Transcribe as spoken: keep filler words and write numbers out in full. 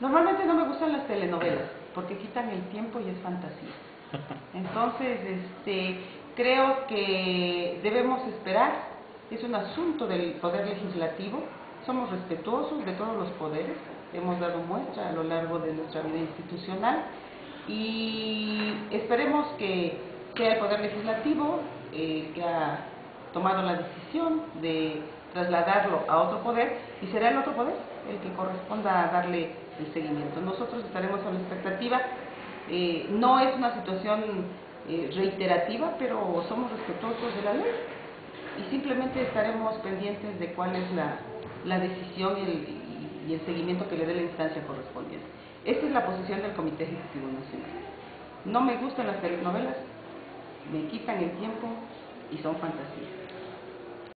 Normalmente no me gustan las telenovelas porque quitan el tiempo y es fantasía. Entonces, este, creo que debemos esperar. Es un asunto del Poder Legislativo. Somos respetuosos de todos los poderes. Hemos dado muestra a lo largo de nuestra vida institucional y esperemos que sea el Poder Legislativo eh, que ha tomado la decisión de trasladarlo a otro poder y será el otro poder el que corresponda a darle el seguimiento. Nosotros estaremos a la expectativa. Eh, no es una situación eh, reiterativa, pero somos respetuosos de la ley y simplemente estaremos pendientes de cuál es la, la decisión y el, y el seguimiento que le dé la instancia correspondiente. Esta es la posición del Comité Ejecutivo Nacional. No me gustan las telenovelas, me quitan el tiempo y son fantasías.